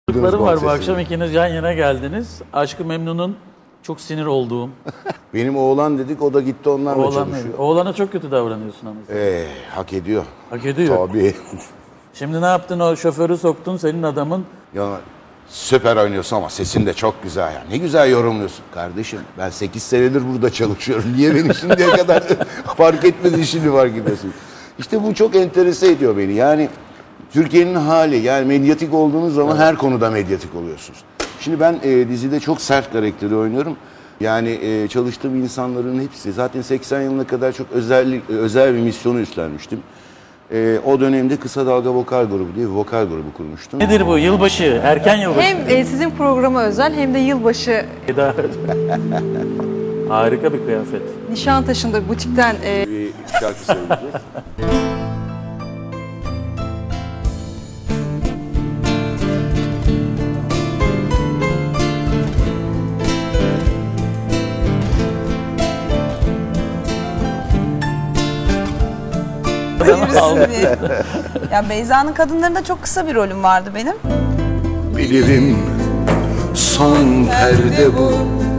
Çocuklarım var, bu akşam ikiniz yan yana geldiniz. Aşk-ı Memnun'un çok sinir olduğum. Benim oğlan dedik, o da gitti onlarla çalışıyor. Oğlana çok kötü davranıyorsun ama. Hak ediyor. Hak ediyor. Tabii. Şimdi ne yaptın, o şoförü soktun senin adamın. Ya süper oynuyorsun ama sesin de çok güzel ya. Ne güzel yorumluyorsun. Kardeşim ben 8 senedir burada çalışıyorum. Niye beni şimdiye kadar fark etmedin, şimdi fark ediyorsun. İşte bu çok enterese ediyor beni. Yani Türkiye'nin hali, yani medyatik olduğunuz zaman her konuda medyatik oluyorsunuz. Şimdi ben dizide çok sert karakteri oynuyorum. Yani çalıştığım insanların hepsi, zaten 80 yılına kadar çok özel bir misyonu üstlenmiştim. O dönemde Kısa Dalga Vokal Grubu diye bir vokal grubu kurmuştum. Nedir bu? Yılbaşı, erken yılbaşı. Hem sizin programa özel hem de yılbaşı. Harika bir kıyafet. Nişantaşı'nda butikten... Bir şarkı söyleyeceğiz. Ya Beyza'nın Kadınları'nda çok kısa bir rolüm vardı benim. Bilirim son perde bu.